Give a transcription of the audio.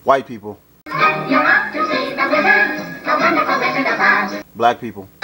White people. You're off to see the wizard, the wonderful Wizard of Oz. Black people.